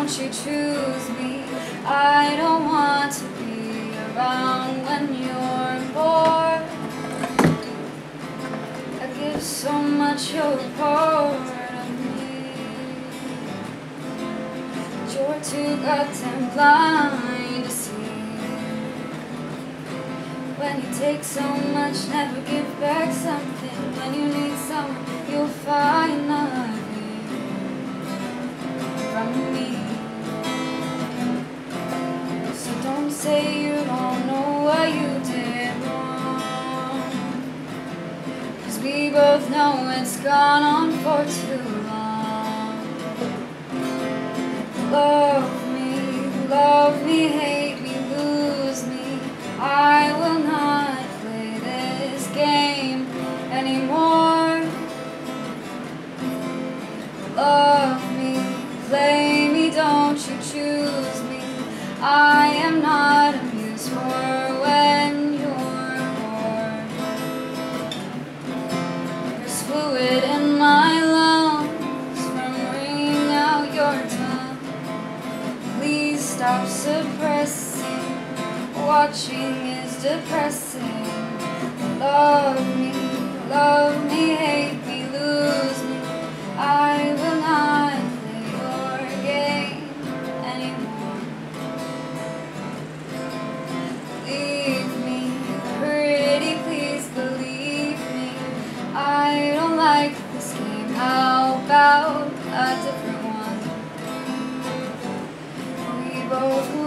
don't you choose me. I don't want to be around when you're bored. I give so much, you're a part of me. But you're too goddamn blind to see. When you take so much, never give back something. When you need someone, you'll find nothing from me. So don't say you don't know what you did wrong, 'cause we both know it's gone on for too long. Love me, hate me, lose me, I will not play this game anymore. Love me, play me, don't you choose me. I am not amused for when you're bored. There's fluid in my lungs from wringing out your tongue. Please stop suppressing. Watching is depressing. Love me, hate me, lose me. I will not play your game anymore. Leave me, pretty, please believe me. I don't like this game. How about a different one? We both